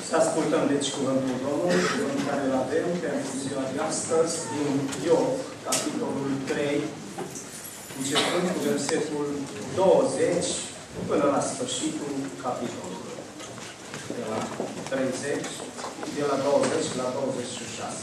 Să ascultăm deci cuvântul Domnului, cuvântul care îl avem pentru ziua de astăzi, din Iov, capitolul 3, începând cu versetul 20 până la sfârșitul capitolului. De la 30, de la 20 la 26.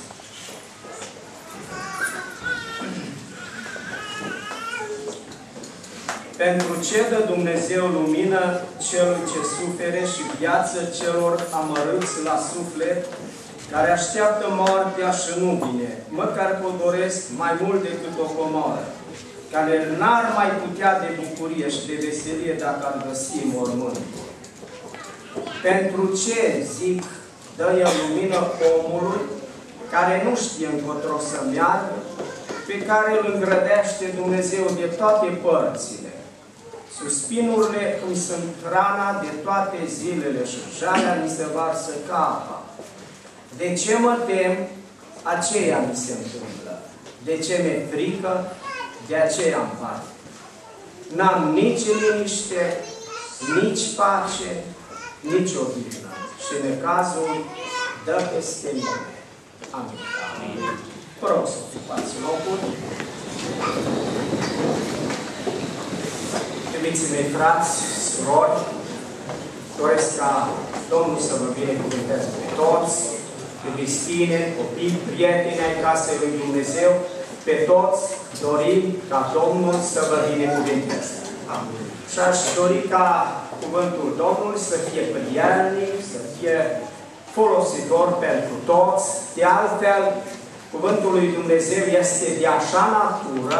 Pentru ce dă Dumnezeu lumină celui ce sufere și viață celor amărâți la suflet, care așteaptă moartea și nu vine, măcar că o doresc mai mult decât o comoară, care n-ar mai putea de bucurie și de veselie dacă ar găsi mormântul. Pentru ce, zic, dă el lumină omului care nu știe încotro să meargă, pe care îl îngrădește Dumnezeu de toate părțile. Suspinurile îmi sunt hrana de toate zilele și jalea mi se varsă ca apa. De ce mă tem, aceea mi se întâmplă. De ce mi-e frică, de aceea îmi parte. N-am nici liniște, nici pace, nici odihnă. Și necazul dă peste mine. Amin. Amin. Vă rog să ocupați locul. Iubiții mei, frați, surori, doresc ca Domnul să vă binecuvânteze pe toți, iubiți tineri, copii, prieteni ai casei lui Dumnezeu, pe toți dorim ca Domnul să vă binecuvânteze. Amin. Și aș dori ca cuvântul Domnului să fie prielnic, să fie folositor pentru toți. De altfel, cuvântul lui Dumnezeu este de așa natură,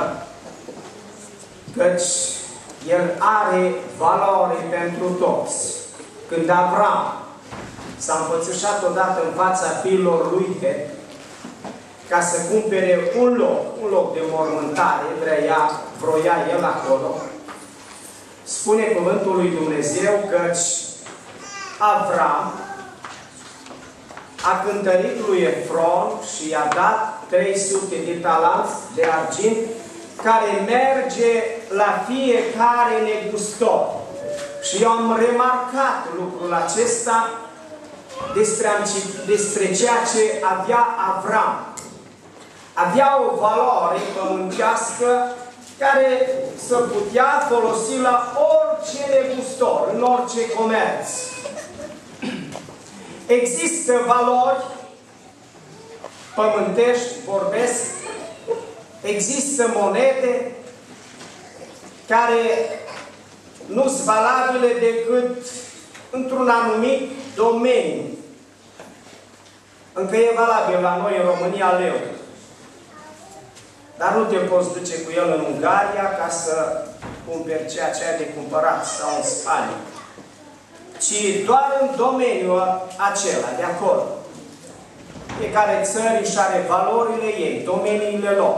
căci el are valoare pentru toți. Când Avram s-a înfățișat odată în fața fiilor lui Het, ca să cumpere un loc de mormântare, vroia el acolo, spune cuvântul lui Dumnezeu căci Avram a cântărit lui Efron și i-a dat 300 de talanți de argint, care merge la fiecare negustor. Și eu am remarcat lucrul acesta despre ceea ce avea Avram. Avea o valoare pământească care să putea folosi la orice negustor, în orice comerț. Există valori pământești, vorbesc, există monede care nu sunt valabile decât într-un anumit domeniu. Încă e valabil la noi în România leu. Dar nu te poți duce cu el în Ungaria ca să cumperi ceea ce ai de cumpărat sau în Spania. Ci doar în domeniul acela, de acolo. Fiecare țări își are valorile ei, domeniile lor.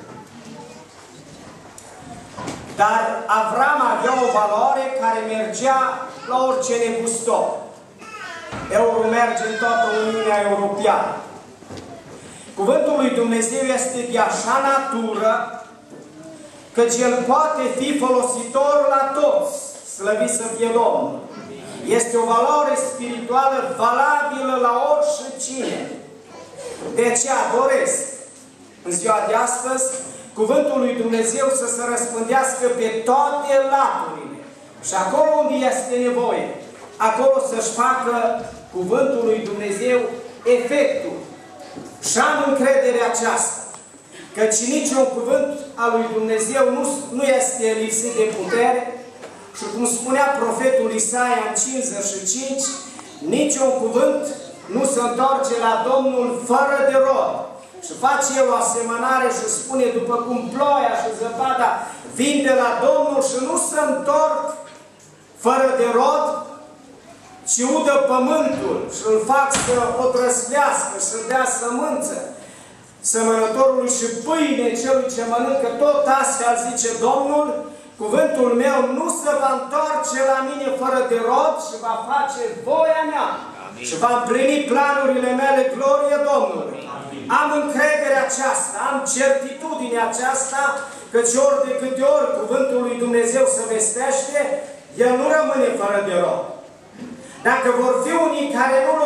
Dar Avram avea o valoare care mergea la orice negustor. Euro merge în toată Uniunea Europeană. Cuvântul lui Dumnezeu este de așa natură căci el poate fi folositor la toți. Slăvit să fie Domnul. Este o valoare spirituală valabilă la oricine. De aceea doresc în ziua de astăzi cuvântul lui Dumnezeu să se răspândească pe toate laturile. Și acolo unde este nevoie, acolo să-și facă cuvântul lui Dumnezeu efectul. Și am încrederea aceasta, căci niciun cuvânt al lui Dumnezeu nu este lipsit de putere. Și cum spunea profetul Isaia în 55, niciun cuvânt nu se întoarce la Domnul fără de rod. Și face el o asemănare și spune, după cum ploaia și zăpada vin de la Domnul și nu se întorc fără de rod, ci udă pământul și îl fac să o trăslească, să dea sămânță semănătorului și pâine celui ce mănâncă. Tot astfel, zice Domnul, cuvântul meu nu se va întoarce la mine fără de rod și va face voia mea. Amin. Și va împlini planurile mele, glorie Domnului. Amin. Am încrederea aceasta, am certitudinea aceasta, căci ori de câte ori cuvântul lui Dumnezeu se vestește, el nu rămâne fără de rod. Dacă vor fi unii care nu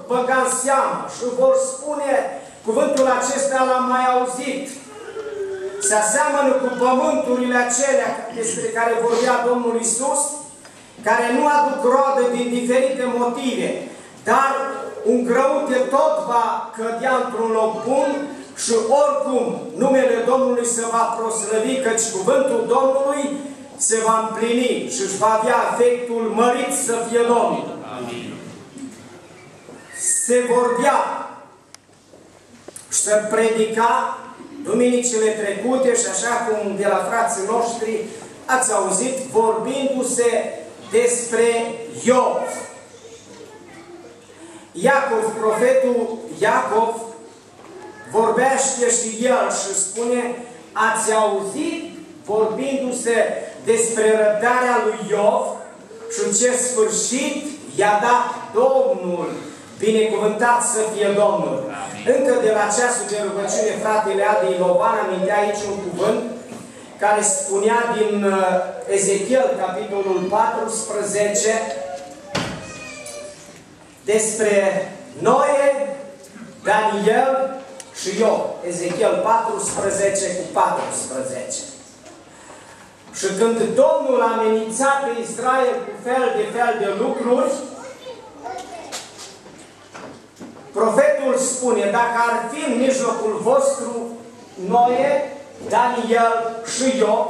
băga în seamă și vor spune, cuvântul acesta l-am mai auzit. Se aseamănă cu pământurile acelea despre care vorbea Domnul Iisus, care nu aduc roadă din diferite motive, dar un grăunte tot va cădea într-un loc bun și oricum numele Domnului se va proslăvi, căci cuvântul Domnului se va împlini și își va avea efectul mărit să fie Domnul. Amin. Se vorbea și se predica duminicile trecute și așa cum de la frații noștri ați auzit, vorbindu-se despre Iov. Iacov, profetul Iacov, vorbește și el și spune, ați auzit vorbindu-se despre răbdarea lui Iov și ce sfârșit i-a dat Domnul. Binecuvântat să fie Domnul. Încă de la ceasul de rugăciune, fratele Adi Ilovan amintea aici un cuvânt care spunea din Ezechiel, capitolul 14, despre Noe, Daniel și Iov. Ezechiel 14 cu 14. Și când Domnul a amenințat pe Israel cu fel de lucruri, profetul spune, dacă ar fi în mijlocul vostru Noe, Daniel și Iov,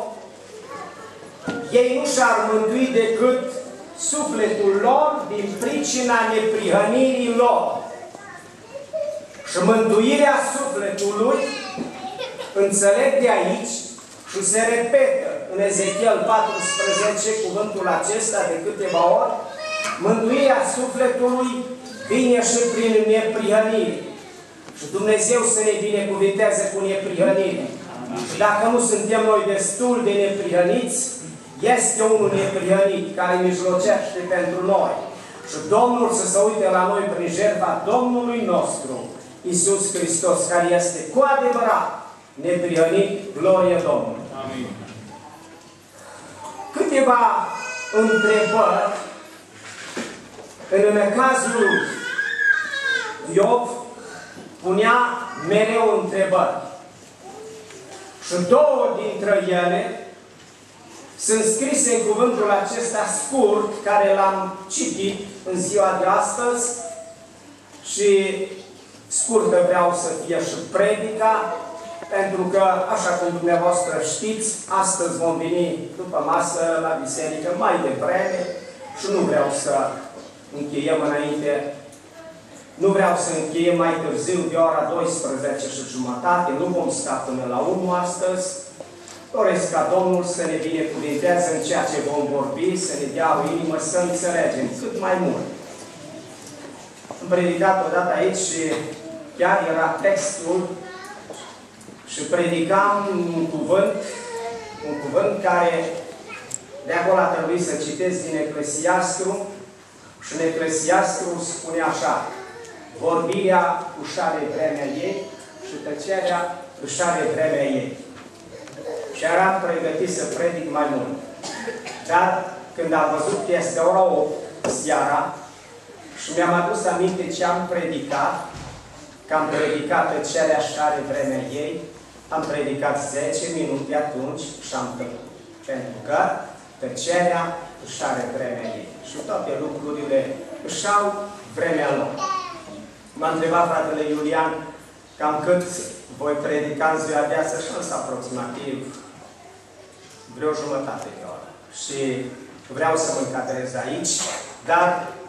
ei nu și-ar mântui decât sufletul lor din pricina neprihănirii lor. Și mântuirea sufletului, înțeleg de aici, și se repetă în Ezechiel 14 cuvântul acesta de câteva ori, mântuirea sufletului vine și prin neprihănire. Și Dumnezeu să ne binecuvinteze cu neprihănire. Și dacă nu suntem noi destul de neprihăniți, este unul neprihănit care mijlocește pentru noi. Și Domnul să se uite la noi prin jertfa Domnului nostru, Iisus Hristos, care este cu adevărat neprihănit, glorie Domnului. Amin. Câteva întrebări în cazul Iov punea mereu întrebări. Și două dintre ele sunt scrise în cuvântul acesta scurt, care l-am citit în ziua de astăzi și scurtă vreau să fie și predica, pentru că, așa cum dumneavoastră știți, astăzi vom veni după masă la biserică mai devreme și nu vreau să încheiem înainte, nu vreau să încheiem mai târziu de ora 12:30, nu vom sta până la 1 astăzi. Doresc ca Domnul să ne binecuvinteze în ceea ce vom vorbi, să ne dea o inimă să înțelegem cât mai mult. Am predicat odată aici și chiar era textul și predicam un cuvânt care de acolo a trebuit să citesc din Eclesiastru și în Eclesiastru spune așa: vorbirea își are vremea ei și tăcerea își are vremea ei. Și eram pregătit să predic mai mult. Dar când am văzut că este ora 8 seara și mi-am adus aminte ce am predicat, că am predicat tăcerea și are vremea ei, am predicat 10 minute atunci și am tăcut. Pentru că tăcerea își are vremea ei. Și toate lucrurile își au vremea lor. M-a întrebat fratele Iulian cam cât voi predica în ziua de astăzi și însă aproximativ vreo jumătate de oră. Și vreau să mă încadrez aici, dar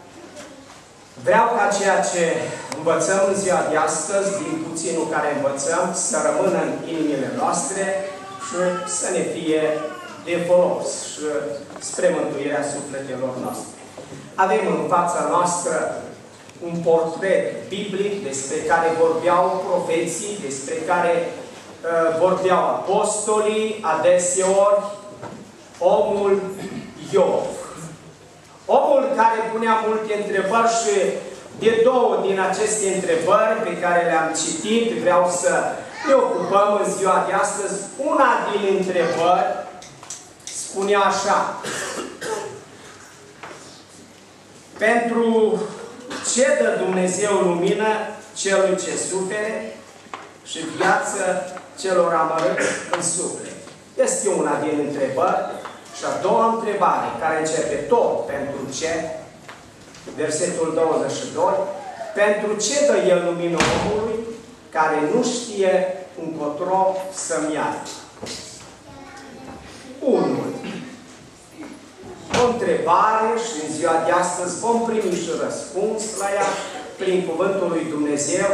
vreau ca ceea ce învățăm în ziua de astăzi, din puținul care învățăm, să rămână în inimile noastre și să ne fie de folos și spre mântuirea sufletelor noastre. Avem în fața noastră un portret biblic despre care vorbeau profeții, despre care vorbeau apostolii, adeseori omul Iov. Omul care punea multe întrebări și de două din aceste întrebări pe care le-am citit, vreau să ne ocupăm în ziua de astăzi. Una din întrebări spunea așa: pentru Ce dă Dumnezeu lumină celui ce sufere și viață celor amărâți în suflet? Este una din întrebări. Și a doua întrebare, care începe tot pentru ce, versetul 22, pentru ce dă El lumină omului care nu știe încotro să meargă? 1. O întrebare și în ziua de astăzi vom primi și răspuns la ea prin Cuvântul lui Dumnezeu.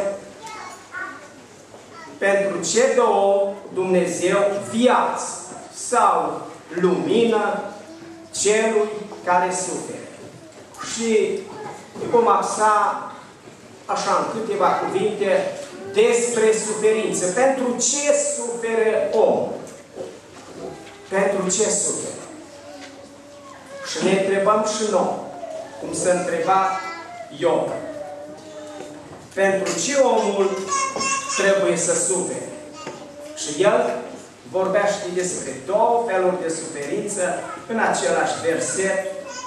Pentru ce dă Dumnezeu viață sau lumină celui care suferă? Și vom axa așa în câteva cuvinte despre suferință. Pentru ce suferă omul? Pentru ce suferă? Și ne întrebăm și noi, cum se întreba Iov. Pentru ce omul trebuie să sufere? Și el vorbește despre două feluri de suferință în același verset.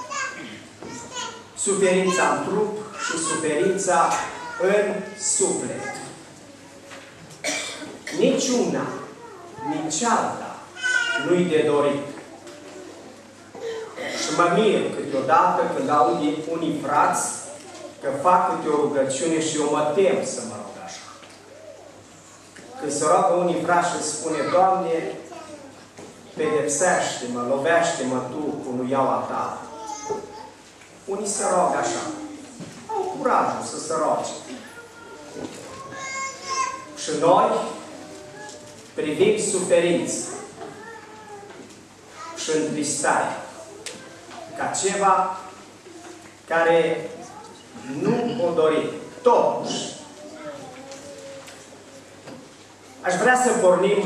Suferința în trup și suferința în suflet. Niciuna, nici alta nu-i de dorit. Și mă mir câteodată când aud unii frați că fac câte o rugăciune și eu mă tem să mă rog așa. Când se roagă unii frați și spune, Doamne, pedepsește-mă, lovește-mă Tu cu nuiaua Ta. Unii se roagă așa. Au curajul să se roage. Și noi privim suferință și întristare ca ceva care nu o dorim. Totuși, aș vrea să pornim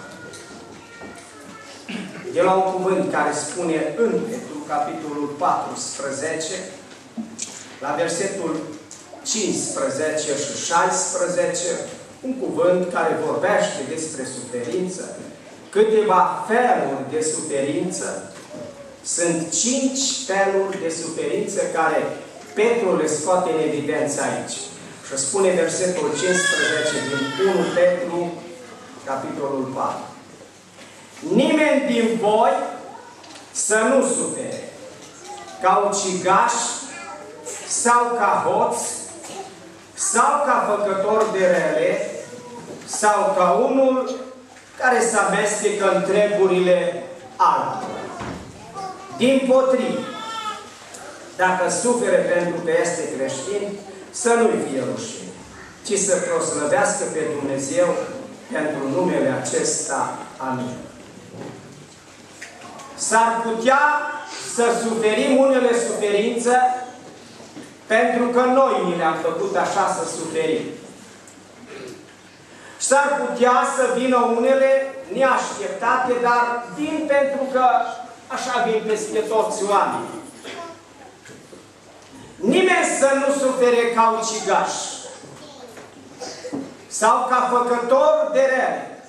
de la un cuvânt care spune în Petru, capitolul 14, la versetul 15 și 16, un cuvânt care vorbește despre suferință, câteva feluri de suferință. Sunt 5 feluri de suferință care Petru le scoate în evidență aici. Și spune versetul 15 din 1 Petru, capitolul 4. Nimeni din voi să nu sufere ca ucigaș sau ca hoț sau ca făcător de rele sau ca unul care se amestecă în treburile altora. Dimpotrivă, dacă sufere pentru că este creștin, să nu-i fie rușine, ci să proslăvească pe Dumnezeu pentru numele acesta. Amin. S-ar putea să suferim unele suferințe pentru că noi ni le-am făcut așa să suferim. S-ar putea să vină unele neașteptate, dar vin pentru că așa vin peste toți oamenii. Nimeni să nu sufere ca ucigaș sau ca făcător de rele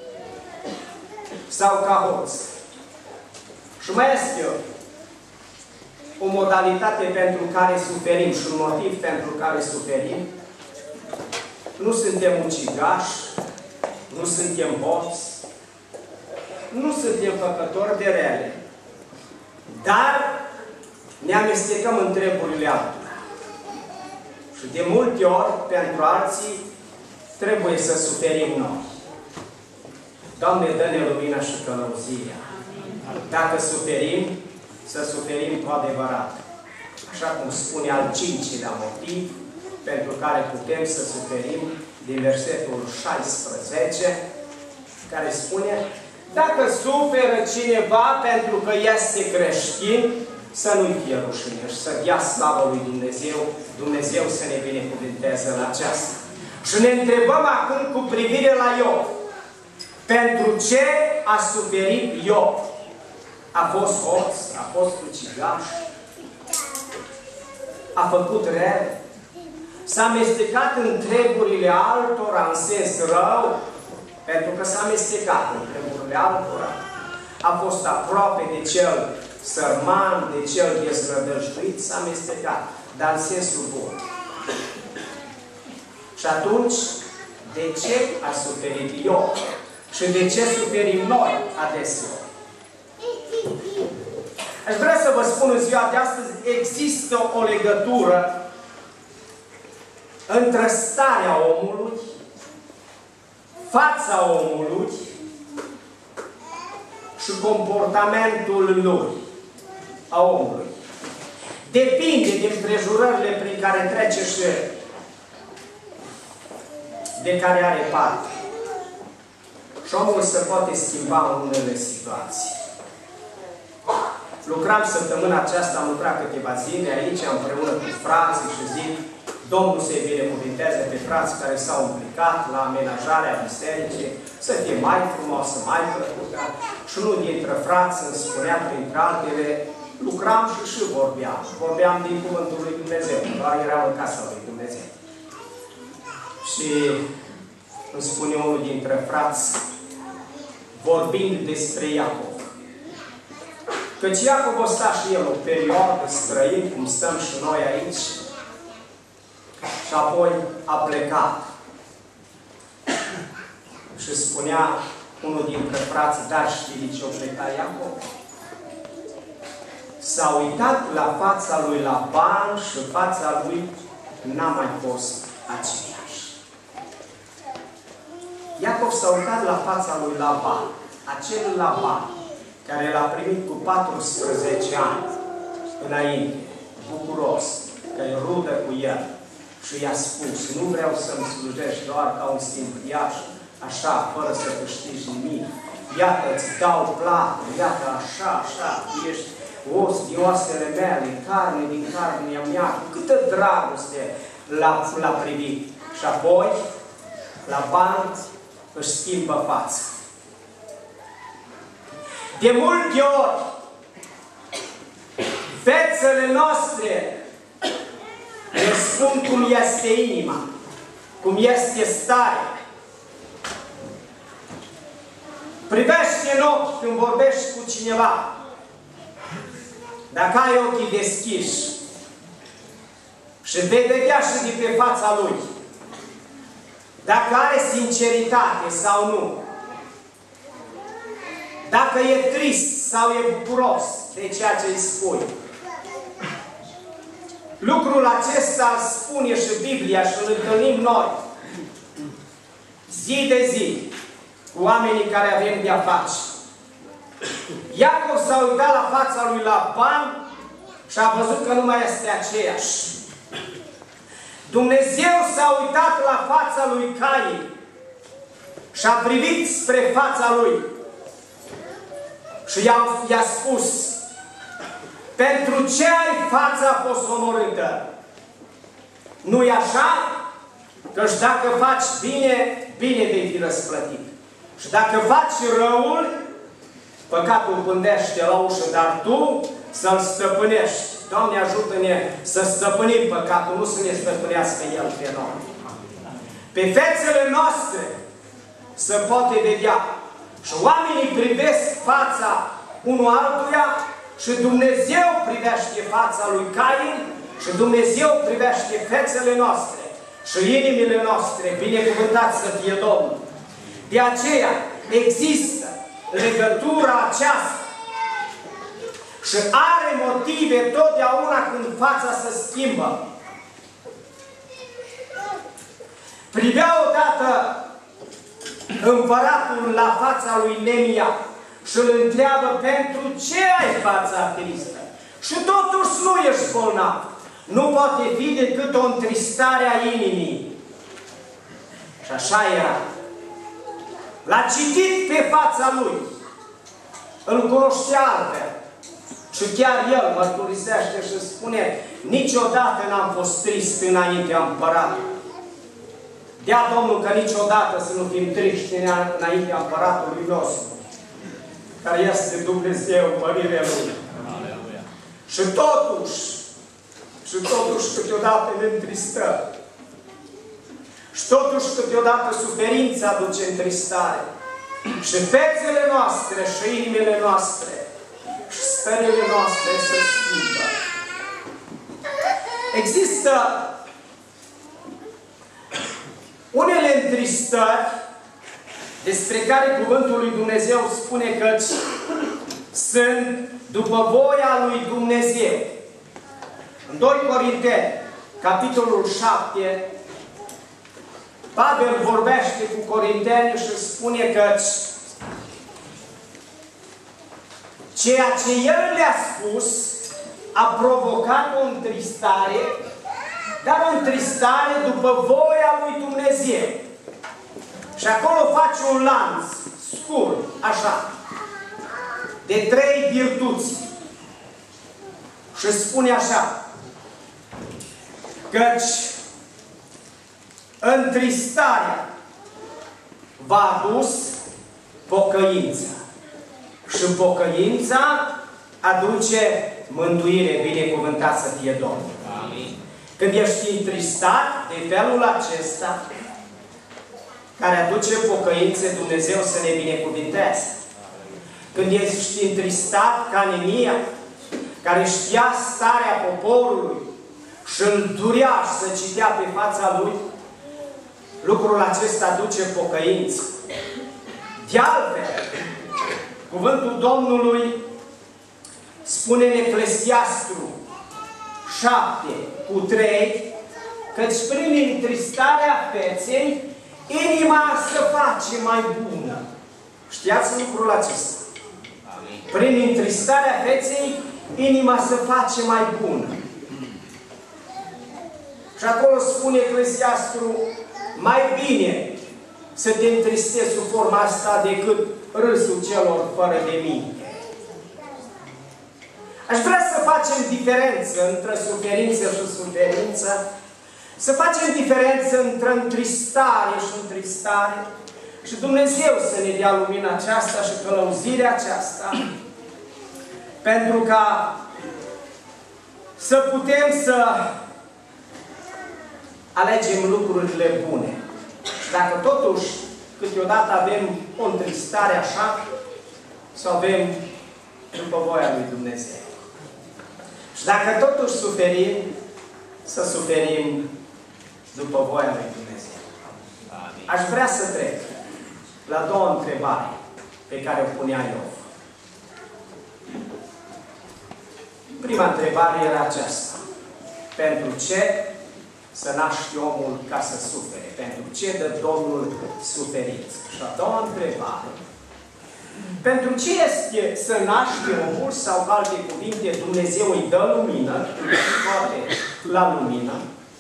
sau ca hoț. Și mai este o modalitate pentru care suferim și un motiv pentru care suferim. Nu suntem ucigași, nu suntem hoți, nu suntem făcători de rele, dar ne amestecăm în treburile altora. Și de multe ori, pentru alții, trebuie să suferim noi. Doamne, dă-ne lumina și călăuzirea. Dacă suferim, să suferim cu adevărat. Așa cum spune al 5-lea motiv pentru care putem să suferim, din versetul 16, care spune: dacă suferă cineva pentru că este creștin, să nu-i fie rușine și să dea slavă lui Dumnezeu, Dumnezeu să ne binecuvânteze la aceasta. Și ne întrebăm acum cu privire la Iov. Pentru ce a suferit Iov? A fost hoț, a fost ucigaș, a făcut rău, s-a amestecat în treburile altora în sens rău, pentru că s-a amestecat în treburile altora. A fost aproape de cel sărman, de cel dezrădăjduit, s-a amestecat, dar în sensul bun. Și atunci, de ce a suferit Iov? Și de ce suferim noi adeseori? Aș vrea să vă spun în ziua de astăzi, există o legătură între starea omului, fața omului și comportamentul lui, a omului. Depinde din împrejurările prin care trece și de care are parte. Și omul se poate schimba în unele situații. Lucram săptămâna aceasta, am lucrat câteva zile aici, împreună cu frații și zic, Domnul să-i binecuvinteze pe frații care s-au implicat la amenajarea bisericii, să fie mai frumoasă, mai plăcută. Și unul dintre frați îmi spunea, printre altele, lucram și vorbeam. Vorbeam din Cuvântul lui Dumnezeu, doar eram în casa lui Dumnezeu. Și îmi spune unul dintre frați, vorbind despre Iacov. Căci Iacov a stat și el o perioadă străin, cum stăm și noi aici, și apoi a plecat. Și spunea unul dintre frații, dar știi de ce a plecat Iacov? S-a uitat la fața lui Laban și fața lui n-a mai fost aceeași. Iacov s-a uitat la fața lui Laban, acel Laban care l-a primit cu 14 ani înainte, bucuros, că e rudă cu el. Și i-a spus, nu vreau să-mi slujești doar ca un simpliaș, așa, fără să câștigi nimic. Iată, îți dau plată, iată, așa, tu ești os din oasele mele, carne din carnea mea. Câtă dragoste l-a privit. Și apoi, la bani, își schimbă fața. De multe ori, fețele noastre ne spun cum este inima, cum este starea. Privește în ochi când vorbești cu cineva. Dacă ai ochii deschiși și vei vedea și de pe fața lui dacă are sinceritate sau nu, dacă e trist sau e bucuros de ceea ce îi spui. Lucrul acesta îl spune și Biblia și îl întâlnim noi zi de zi cu oamenii care avem de-a face. Iacov s-a uitat la fața lui Laban și a văzut că nu mai este aceeași. Dumnezeu s-a uitat la fața lui Cain și a privit spre fața lui și i-a spus, pentru ce ai fața posomorâtă? Nu-i așa? Căci dacă faci bine, bine vei fi răsplătit. Și dacă faci răul, păcatul pândește la ușă, dar tu să-l stăpânești. Doamne, ajută-ne să stăpânim păcatul, nu să ne stăpânească el pe noi. Pe fețele noastre se poate vedea. Și oamenii privesc fața unul altuia și Dumnezeu privește fața lui Cain și Dumnezeu privește fețele noastre și inimile noastre. Binecuvântat să fie Domnul. De aceea există legătura aceasta și are motive totdeauna când fața se schimbă. Privea odată împăratul la fața lui Nemia și îl întreabă, pentru ce ai fața tristă? Și totuși nu ești bolnav. Nu poate fi decât o întristare a inimii. Și așa era. L-a citit pe fața lui. Îl cunoștea altfel. Și chiar el mărturisește și spune, niciodată n-am fost trist înaintea împăratului. Dea Domnul că niciodată să nu fim triști înaintea împăratului nostru, care este Dumnezeu, mărirea Lui. Și totuși câteodată ne întristăm. Și totuși câteodată suferința aduce întristare. Și fețele noastre și inimile noastre și stările noastre se schimbă. Există întristări despre care Cuvântul lui Dumnezeu spune că sunt după voia lui Dumnezeu. În 2 Corinteni, capitolul 7, Pavel vorbește cu Corinteni și spune că ceea ce el le-a spus a provocat o întristare, dar o întristare după voia lui Dumnezeu. Și acolo face un lanț scurt, așa, de 3 virtuți. Și spune așa, căci întristarea v-a adus pocăința. Și pocăința aduce mântuire. Binecuvântat să fie Domnul. Amin. Când ești întristat de felul acesta, care aduce pocăință, Dumnezeu să ne binecuvinteze. Când ești întristat ca Nemia, care știa starea poporului și îl durea și să citea pe fața lui, lucrul acesta aduce pocăință. De altfel, cuvântul Domnului spune în Eclesiastru 7:3, căci prin întristarea feței inima se face mai bună. Știați lucrul acesta? Prin întristarea feței inima se face mai bună. Și acolo spune Eclesiastru, mai bine să te întristezi sub forma asta decât râsul celor fără de minte. Aș vrea să facem diferență între suferință și suferință, să facem diferență între întristare și întristare și Dumnezeu să ne dea lumina aceasta și călăuzirea aceasta, pentru ca să putem să alegem lucrurile bune. Și dacă totuși câteodată avem o întristare așa, să avem după voia lui Dumnezeu. Și dacă totuși suferim, să suferim după voia lui Dumnezeu. Aș vrea să trec la 2 întrebări pe care o punea Iov. Prima întrebare era aceasta. Pentru ce să naște omul ca să sufere? Pentru ce dă Domnul suferință? Și a doua întrebare. Pentru ce este să naște omul, sau cu alte cuvinte, Dumnezeu îi dă lumină, îi scoate la lumină,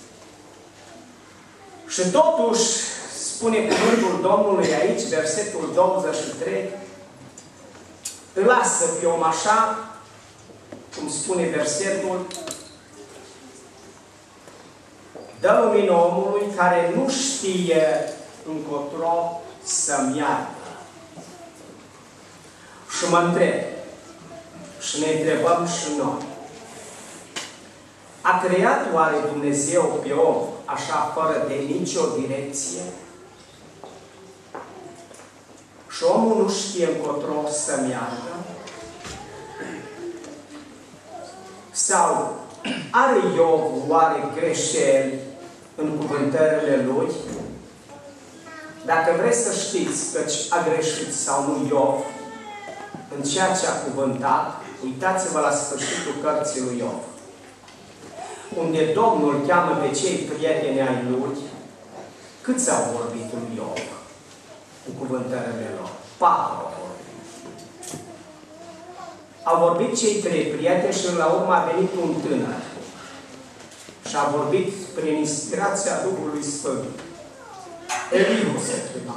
și totuși, spune cuvântul Domnului aici, versetul 23, îl lasă pe om așa, cum spune versetul, dă lumină omului care nu știe încotro să meargă. Și mă întreb, și ne întrebăm și noi, a creat oare Dumnezeu pe om așa fără de nicio direcție? Și omul nu știe încotro să meargă? Sau are Iov oare greșeli în cuvântările lui? Dacă vreți să știți căci a greșit sau nu Iov în ceea ce a cuvântat, uitați-vă la sfârșitul cărții lui Iov, unde Domnul cheamă pe cei prieteni ai lui. Câți au vorbit lui Iov cu cuvântările lor? 4 au vorbit. Au vorbit cei 3 prieteni și la urmă a venit un tânăr și a vorbit prin inspirația Duhului Sfânt. Elihu se chema.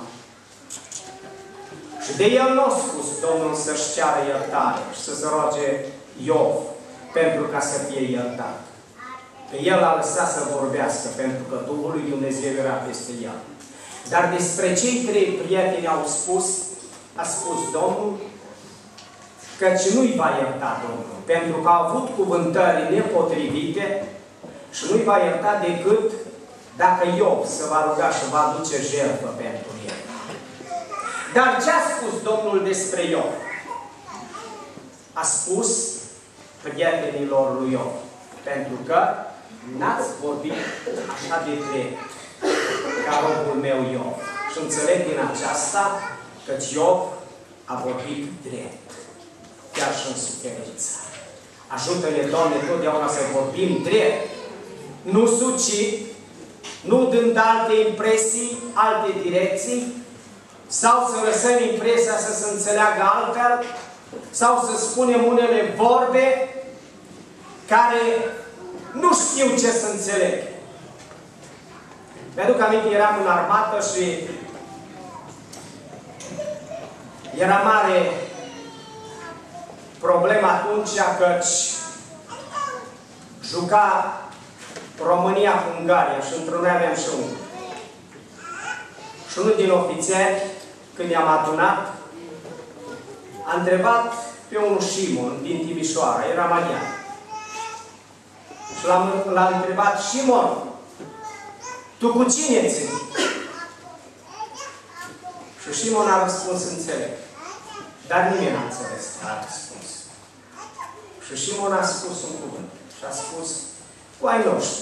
Și de el nu a spus Domnul să-și ceară iertare și să se roage Iov pentru ca să fie iertat. Pe el a lăsat să vorbească pentru că Duhul lui Dumnezeu era peste el. Dar despre cei 3 prieteni a spus Domnul, căci nu-i va ierta Domnul, pentru că au avut cuvântări nepotrivite și nu-i va ierta decât dacă Iov se va ruga și va aduce jertfă pentru el. Dar ce a spus Domnul despre Iov? A spus prietenilor lui Iov, pentru că n-ați vorbit așa de drept. ca robul meu Iov. Și înțeleg din aceasta că Iov a vorbit drept, chiar și în suferință. Ajută-ne, Doamne, totdeauna să vorbim drept, nu sucit, nu dând alte impresii, alte direcții, sau să lăsăm impresia să se înțeleagă altfel, sau să spunem unele vorbe care nu știu ce să înțeleg. Mi-aduc aminte, eram în armată și era mare problema atunci căci juca România cu Ungaria și într-un aveam și unul. Și unul din ofițeri, când i-am adunat, a întrebat pe unul Șimon din Timișoara, era maghiar. Și l-a întrebat: Șimon, tu cu cine ții? Și Șimon a răspuns: înțeleg. Dar nimeni n-a înțeles ce a răspuns. Și Șimon a spus un cuvânt. Și a spus: cu ai noștri.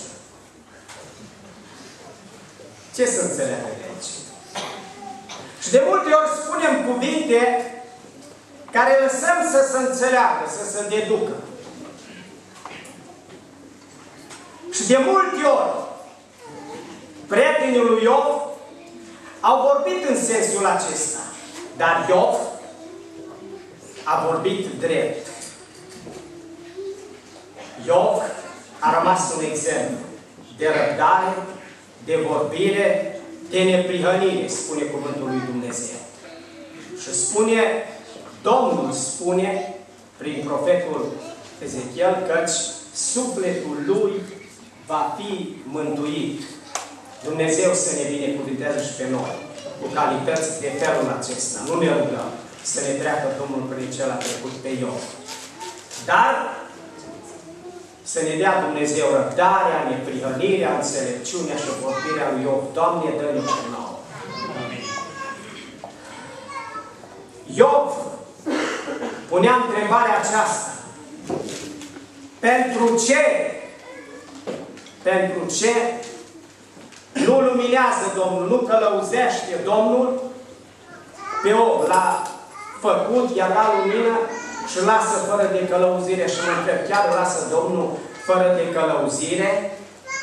Ce să înțeleagă de aici? Și de multe ori spunem cuvinte care lăsăm să se înțeleagă, să se deducă. Și de multe ori prietenii lui Iov au vorbit în sensul acesta. Dar Iov a vorbit drept. Iov a rămas un exemplu de răbdare, de vorbire, de neprihănire, spune cuvântul lui Dumnezeu. Și spune, Domnul spune, prin profetul Ezechiel, căci sufletul lui va fi mântuit. Dumnezeu să ne binecuvinteze și pe noi cu calități de felul acesta. Nu ne rugăm să ne treacă Domnul prin cel a trecut pe Iov. Dar să ne dea Dumnezeu răbdarea, neprihănirea, înțelepciunea și vorbirea lui Iov. Doamne, dă-ne și nouă. Iov punea întrebarea aceasta. Pentru ce? Pentru ce nu luminează Domnul, nu călăuzește Domnul pe om? L-a făcut, i-a dat lumină și lasă fără de călăuzire. Și mă întreb, chiar lasă Domnul fără de călăuzire?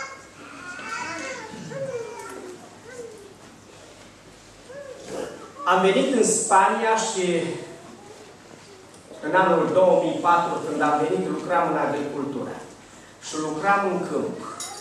Am venit în Spania și în anul 2004, când am venit, lucram în agricultură. Și lucram în câmp.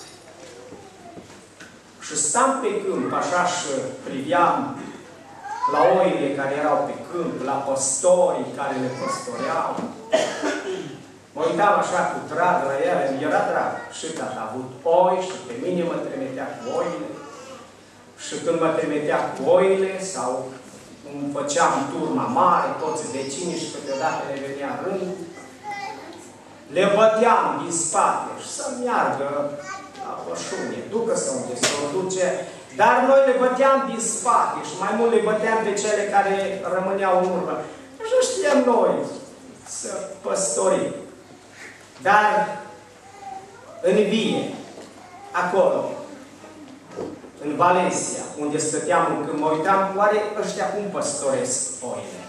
Și stam pe câmp, așa, și priveam la oile care erau pe câmp, la păstorii care le păstoreau. Mă uitam așa cu drag la ele, mi era drag. Și tata a avut oi și pe mine mă trimitea cu oile. Și când mă trimitea cu oile sau îmi făceam turma mare, toți vecinii și câteodată le venea rând, le băteam din spate și să meargă la pășune, ducă-se unde se o duce, dar noi le băteam din spate și mai mult le băteam pe cele care rămâneau în urmă. Și nu știam noi să păstorim. Dar în vie, acolo, în Valencia, unde stăteam, când mă uitam, oare ăștia cum păstoresc oile?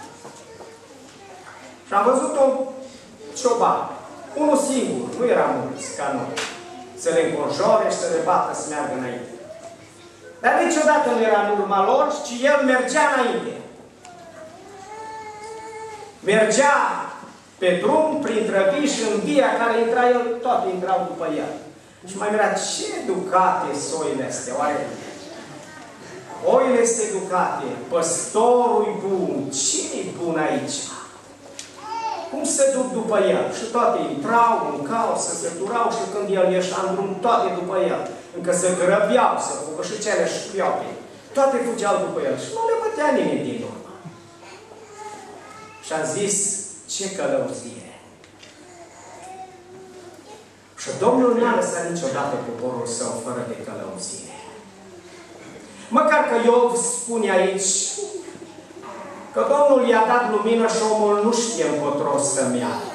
Și am văzut un cioban, unul singur, nu era mulți ca noi, să le înconjoare și să le bată să meargă înainte. Dar niciodată nu era în urma lor, ci el mergea înainte. Mergea pe drum, printre vii și în via care intra el, toate intrau după el. Și mai mira, ce educate sunt oile astea? Oare oile este educate, păstorul-i bun, ce-i bun aici? Cum se duc după el? Și toate intrau, mâncau, se săturau și când el ieșea în drum, toate după el. Încă se grăbeau, se făcă și cele știau pe el. Toate fugeau după el și nu le bătea nimeni din urmă. Și a zis, ce călăuzire! Și Domnul n-a lăsat niciodată poporul său fără de călăuzire. Măcar că Iov spune aici că Domnul i-a dat lumină și omul nu știe încotro să meargă.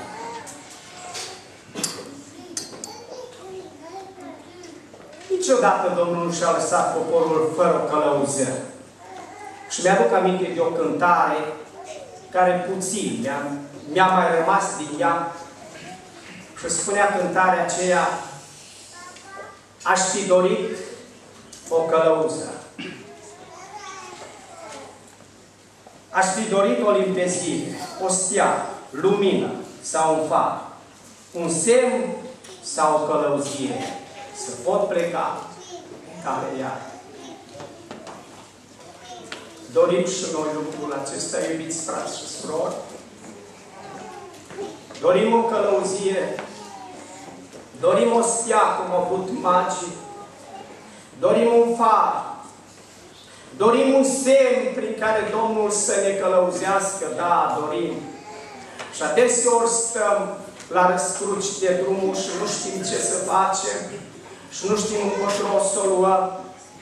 Niciodată Domnul nu și-a lăsat poporul fără călăuzire. Și mi-aduc aminte de o cântare care puțin mi-a mai rămas din ea și spunea cântarea aceea: aș fi dorit o călăuză. Aș fi dorit o limpezire, o stea, lumină sau un far, un semn sau o călăuzire, să pot pleca care ea. Dorim și noi lucrul acesta, iubiți frați și surori. Dorim o călăuzire, dorim o stea, cum au avut magii, dorim un far, dorim un semn prin care Domnul să ne călăuzească, da, dorim. Și adeseori stăm la răscruci de drumul și nu știm ce să facem și nu știm încotro să o luăm.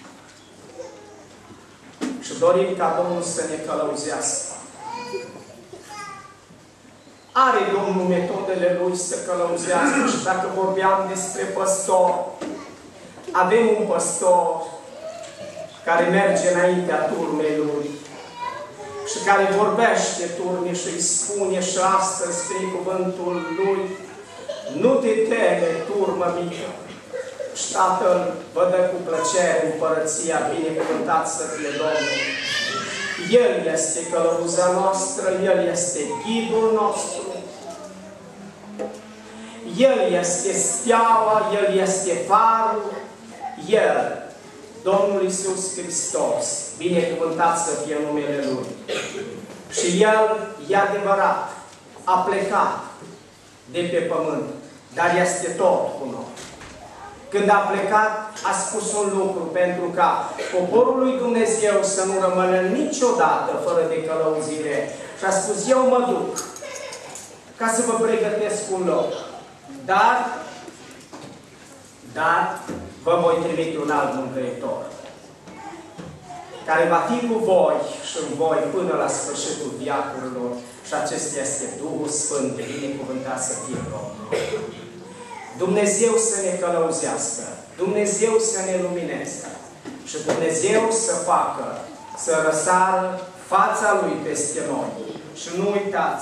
Și dorim ca Domnul să ne călăuzească. Are Domnul metodele Lui să călăuzească și dacă vorbeam despre păstor, avem un păstor care merge înaintea turmei Lui și care vorbește turmei și îi spune și astăzi prin cuvântul Lui: nu te teme, turmă mică, și Tatăl vă dă cu plăcere împărăția, binecuvântat să fie Domnul. El este călăuza noastră, El este ghidul nostru, El este steaua, El este farul, El, Domnul Iisus Hristos, binecuvântat să fie numele Lui. Și El, e adevărat, a plecat de pe pământ, dar este tot cu noi. Când a plecat, a spus un lucru, pentru ca poporul lui Dumnezeu să nu rămână niciodată fără de călăuzire. Și a spus: eu mă duc ca să vă pregătesc un loc. Dar vă voi trimite un alt mângâietor, care va fi cu voi și în voi până la sfârșitul veacurilor. Și acesta este Duhul Sfânt, binecuvântat să fie Domnul. Dumnezeu să ne călăuzească, Dumnezeu să ne lumineze și Dumnezeu să facă să răsară fața Lui peste noi. Și nu uitați,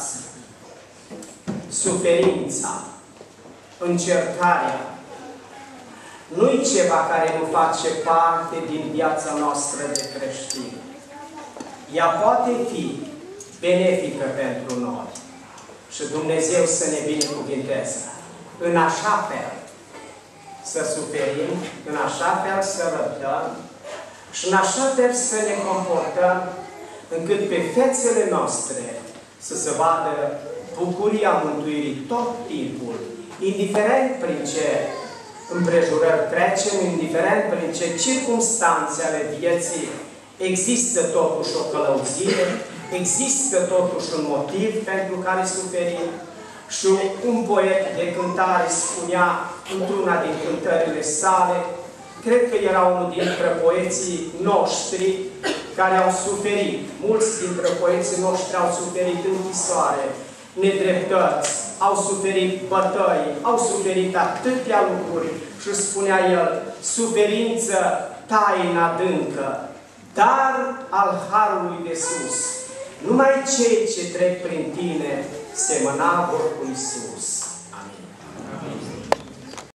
suferința, încercarea, nu-i ceva care nu face parte din viața noastră de creștin. Ea poate fi benefică pentru noi și Dumnezeu să ne binecuvinteze. În așa fel să suferim, în așa fel să răbdăm și în așa fel să ne comportăm încât pe fețele noastre să se vadă bucuria mântuirii tot timpul, indiferent prin ce împrejurări trecem, indiferent prin ce circumstanțe ale vieții, există totuși o călăuzire, există totuși un motiv pentru care suferim. Și un poet de cântare spunea într-una din cântările sale, cred că era unul dintre poeții noștri care au suferit, mulți dintre poeții noștri au suferit închisoare, nedreptăți, au suferit bătăi, au suferit atâtea lucruri și spunea el: suferință taină adâncă, dar al harului de sus. Numai cei ce trec prin tine semăna vor cu Iisus.